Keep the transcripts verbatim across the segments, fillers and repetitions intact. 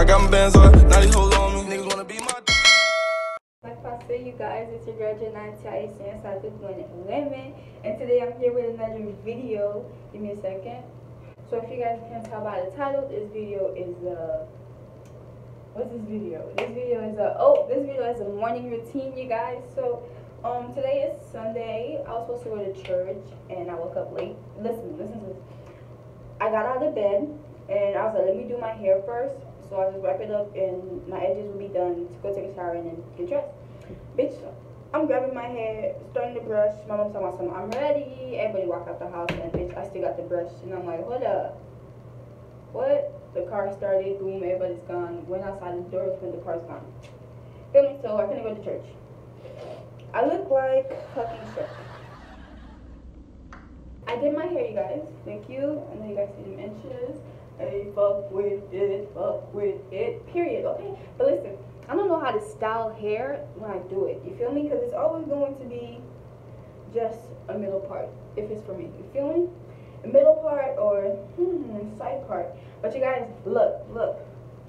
got my bands on, now these hoes on me. Niggas wanna be my. Like I said, you guys, it's your girl Janati inside the women, and today I'm here with another video. Give me a second. So if you guys can tell by the title, this video is uh what's this video? This video is a oh this video is a morning routine, you guys. So um today is Sunday. I was supposed to go to church and I woke up late. Listen, listen to this. I got out of bed and I was like, let me do my hair first. So I just wrap it up and my edges will be done to go take a shower and then get dressed. Bitch, I'm grabbing my hair, starting to brush. My mom's talking about something. I'm ready. Everybody walk out the house and bitch, I still got the brush. And I'm like, hold up. What? The car started, boom, everybody's gone. Went outside the door, when the car's gone. Feel me? So I couldn't go to church. I look like fucking shit. I did my hair, you guys. Thank you. I know you guys see the inches. Hey, fuck with it, fuck with it, period, okay? But listen, I don't know how to style hair when I do it, you feel me? Because it's always going to be just a middle part, if it's for me, you feel me? A middle part or hmm, side part. But you guys, look, look.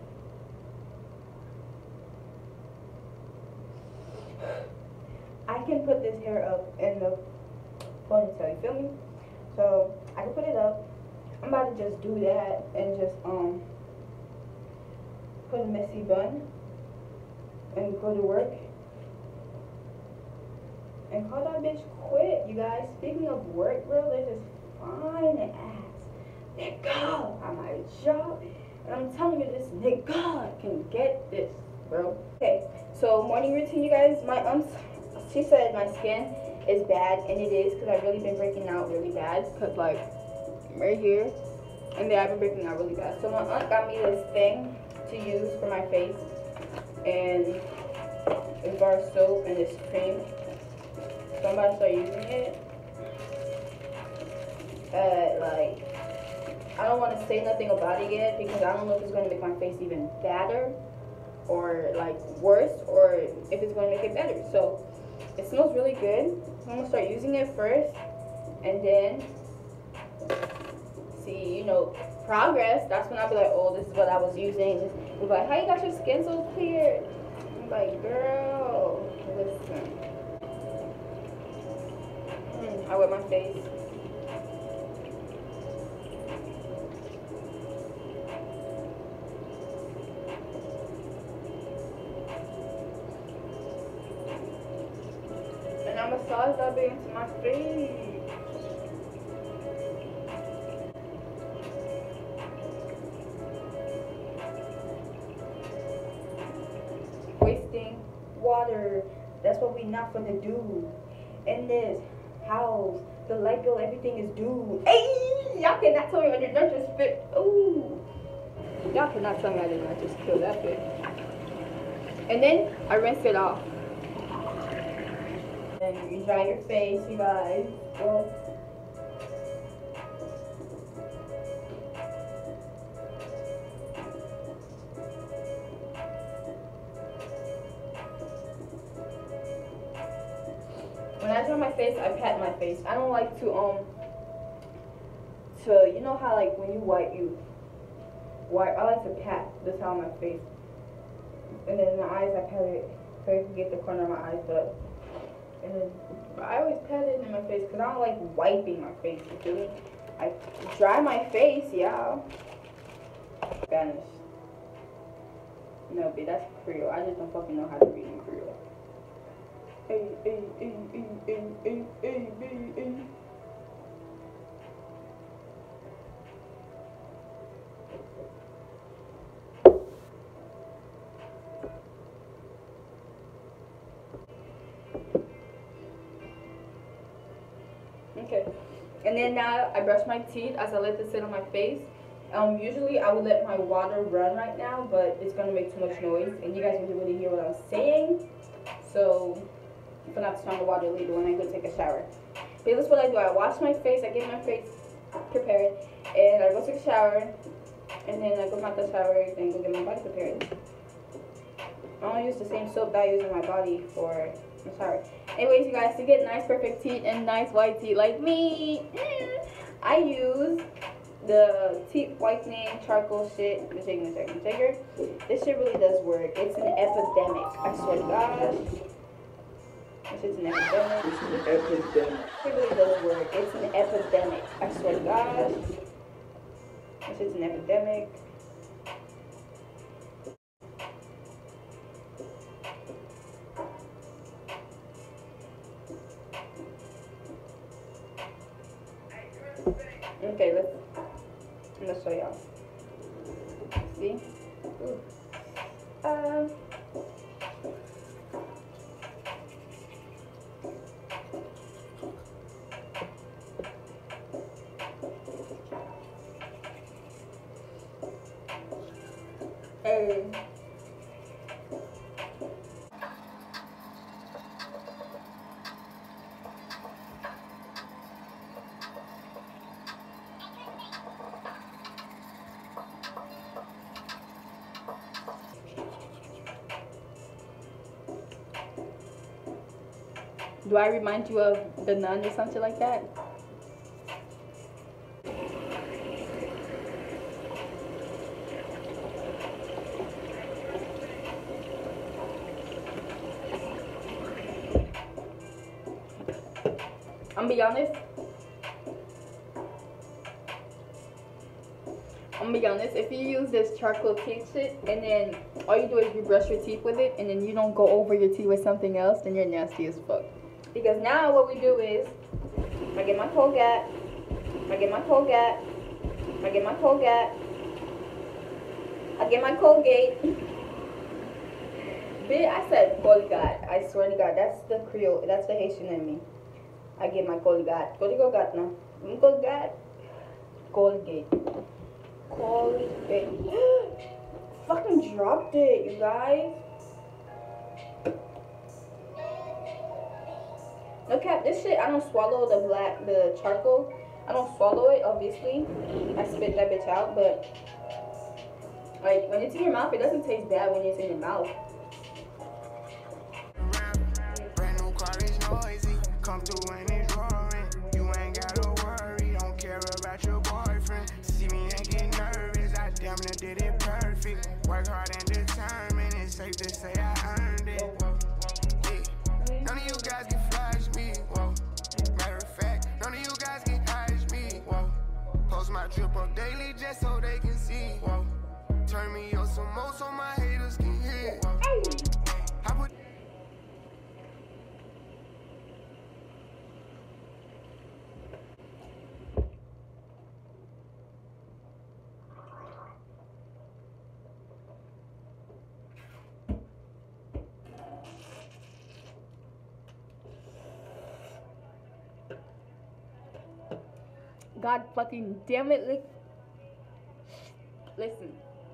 I can put this hair up in the ponytail, you feel me? So, I can put it up. I'm about to just do that and just um put a messy bun and go to work and call that bitch quit, you guys. Speaking of work, bro, there's this fine ass nigga at my job, and I'm telling you, this nigga can get this, bro. Okay, so morning routine, you guys. My um, she said my skin is bad, and it is because I've really been breaking out really bad. Cause like. Right here, and then I've been breaking out really bad. So my aunt got me this thing to use for my face, and it's bar soap and this cream. So I'm about to start using it. Uh, like, I don't want to say nothing about it yet because I don't know if it's going to make my face even badder or like worse, or if it's going to make it better. So it smells really good. So I'm gonna start using it first, and then see, you know, progress. That's when I'll be like, oh, this is what I was using. It's like, how you got your skin so clear? I'm like, girl, listen. Mm, I wet my face. And I massage that bit into my face. Wasting water. That's what we not gonna do in this house. The light bill, everything is due. Hey, y'all cannot tell me I did not just fit. Ooh, y'all cannot tell me I did not just kill that bit. And then I rinse it off. And you dry your face, you guys. Well, when I dry my face, I pat my face. I don't like to, um, to, you know how, like, when you wipe, you wipe, I like to pat the side of my face. And then my eyes, I pat it, so you can get the corner of my eyes up. And then, I always pat it in my face, because I don't like wiping my face, you feel me? I dry my face, yeah. Spanish. No, babe, that's Creole. I just don't fucking know how to read in Creole. Hey, hey, hey, hey, hey, hey, hey, hey, hey. Okay, and then now I brush my teeth as I let this sit on my face. Um, usually I would let my water run right now, but it's gonna make too much noise, and you guys won't really hear what I'm saying. So I'm gonna have to turn the water later when I go take a shower. But this is what I do. I wash my face, I get my face prepared, and I go take a shower, and then I go back to the shower and go get my body prepared. I don't use the same soap that I use in my body for the shower. Anyways, you guys, to get nice perfect teeth and nice white teeth like me, I use the teeth whitening charcoal shit. Let me take a second. Take her. This shit really does work. It's an epidemic. I swear to gosh. This shit's an epidemic. It's an epidemic. It really does work. It's an epidemic. I swear to gosh. This shit's an epidemic. Okay, let's let's show y'all. See? Ooh. Um. Hey. Do I remind you of the nun or something like that? I'm gonna be honest. I'm gonna be honest. If you use this charcoal teeth shit and then all you do is you brush your teeth with it and then you don't go over your teeth with something else, then you're nasty as fuck. Because now what we do is, I get my Colgate, I get my Colgate, I get my Colgate, I get my Colgate. Bitch, I said Colgate. I swear to God, that's the Creole, that's the Haitian in me. I get my Colgate. Colgate, Colgate now. Colgate. Colgate. Colgate. Fucking dropped it, you guys. No cap, this shit, I don't swallow the black, the charcoal. I don't swallow it, obviously. I spit that bitch out, but like when it's in your mouth, it doesn't taste bad when it's in your mouth. Brand new car is noisy. Come through when it's roaring. You ain't gotta worry. Don't care about your boyfriend. See me and get nervous. I damn near did it perfect. Work hard and determined. It's safe to say I earned it. Yeah. None of you guys can flash me. Whoa. Matter of fact, none of you guys can hide me. Whoa. Post my drip up daily just so they can see. Whoa. Turn me up some more so my haters can hear. Whoa. I put God fucking damn it. Li- Listen.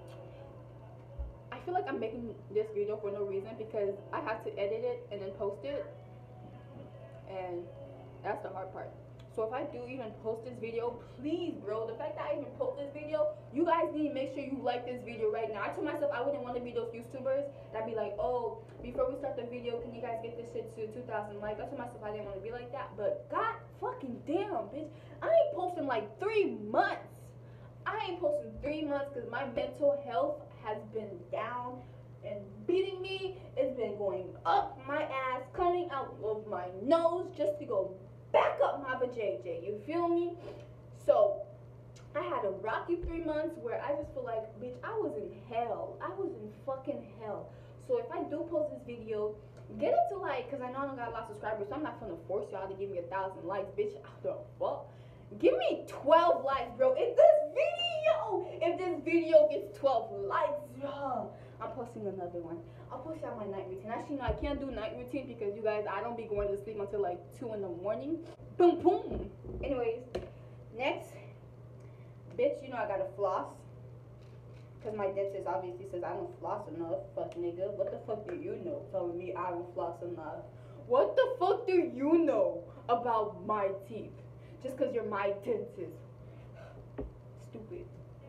I feel like I'm making this video for no reason because I have to edit it and then post it. And that's the hard part. So if I do even post this video, please, bro, the fact that I even post this video, you guys need to make sure you like this video right now. I told myself I wouldn't want to be those YouTubers that'd be like, oh, before we start the video, can you guys get this shit to two thousand likes? I told myself I didn't want to be like that, but god fucking damn, bitch. I ain't posting like three months. I ain't posting three months because my mental health has been down and beating me. It's been going up my ass, coming out of my nose just to go back up my vajayjay. You feel me? So I had a rocky three months where I just feel like, bitch, I was in hell. I was in fucking hell. So if I do post this video, get it to like, because I know I don't got a lot of subscribers, so I'm not gonna force y'all to give me a thousand likes, bitch. I don't fuck. Give me twelve likes, bro. If this video, if this video gets twelve likes, yo, I'm posting another one. I'll post out my night routine. Actually, no, I can't do night routine because you guys, I don't be going to sleep until like two in the morning. Boom, boom. Anyways, next, bitch, you know I gotta floss. Because my dentist obviously says I don't floss enough. Fuck, nigga. What the fuck do you know telling me I don't floss enough? What the fuck do you know about my teeth? Just because you're my dentist. Stupid.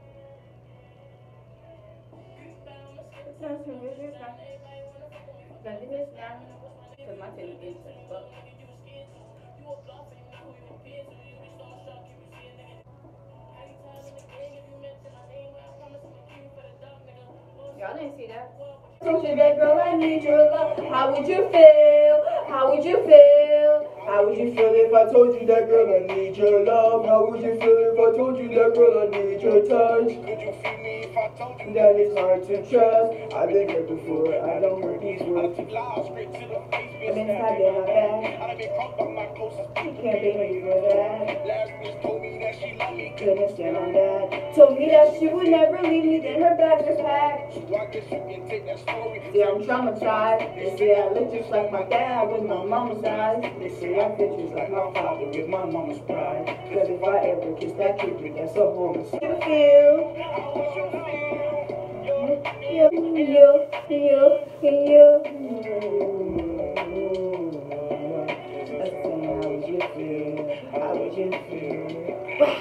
Because my teeth is fuck. Y'all didn't see that. Told you that, girl, I need your love. How would you feel? How would you feel? How would you feel if I told you that, girl, I need your love? How would you feel if I told you that, girl, I need your touch? Could you feel me if I told you that it's hard to trust? I've been hurt before, I don't hurt these words. I've been stabbed in my back. You can't blame me for that. Couldn't stand on that. Told me that she would never leave me, then her bags was packed. Yeah, I'm traumatized. They say I look just like my dad with my mama's eyes. They say I fit just like my father with my mama's pride. Cause if I ever kiss that kid, that's a homicide. You feel? You, you, you, you. How would you feel? How would you feel?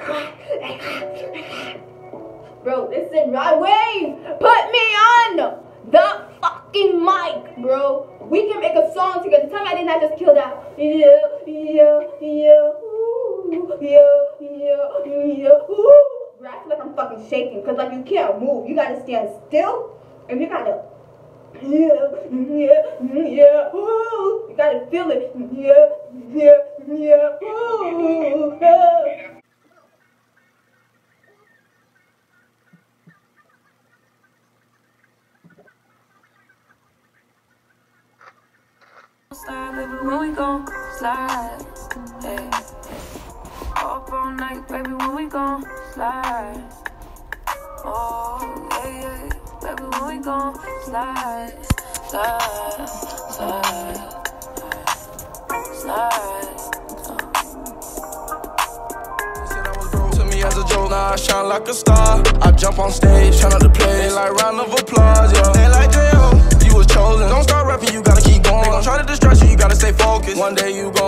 Bro, listen, right wave. Put me on the fucking mic, bro. We can make a song together. Tell me I did not just kill that. Yeah, yeah, yeah, ooh, yeah, yeah, yeah, ooh. Bro, I feel like I'm fucking shaking because like you can't move. You gotta stand still and you gotta yeah, yeah, yeah, ooh. You gotta feel it. Yeah, yeah, yeah, ooh. Yeah. Slide, baby, when we gon' slide, hey. Up all night, baby, when we gon' slide. Oh, yeah, yeah, baby, when we gon' slide, slide, slide, slide. Said I was broke, to me as a joke, now I shine like a star. I jump on stage, try not to play, they like round of applause, yeah. They like, J O, you was chosen. Don't start rapping, you gotta keep going. They gon' try to distract you, you gotta stay focused. One day you gon'